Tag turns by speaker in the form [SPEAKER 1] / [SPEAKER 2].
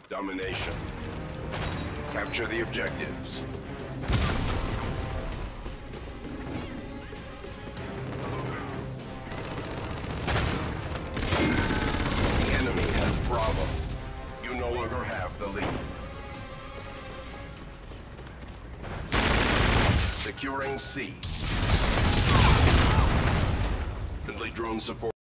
[SPEAKER 1] Domination. Capture the objectives. The enemy has Bravo. You no longer have the lead. Securing C. Friendly drone support.